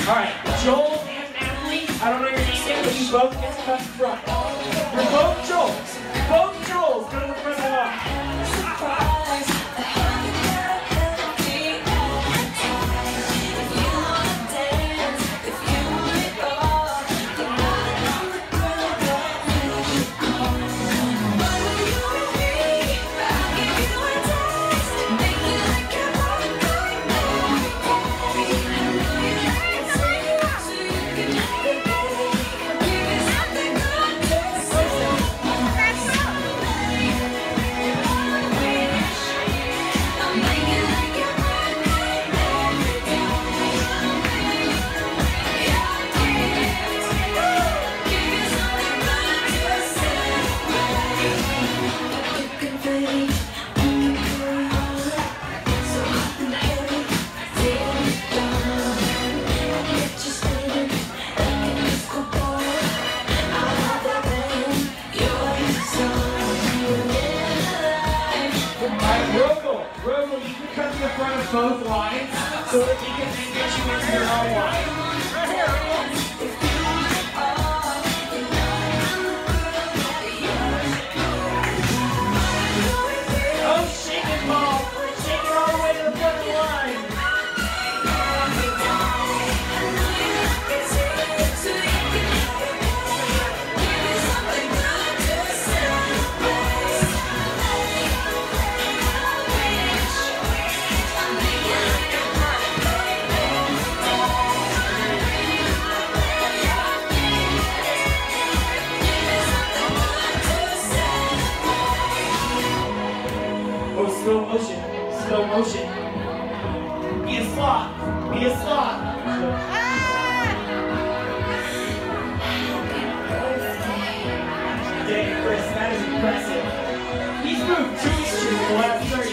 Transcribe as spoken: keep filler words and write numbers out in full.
Alright, Joel and Natalie, I don't know your name yet, but you both get to come front. You're both Joels. Both Joels go to the front of the line. Rogel, you can come to the front of both lines so that we can then get you into your own line. Right here, oh, shake it, Paul. Shake it all the way to the front of the line. Oh, slow motion, slow motion. Be a sloth, be a sloth. Dang, Chris, that is impressive. He's moved two inches in the last thirty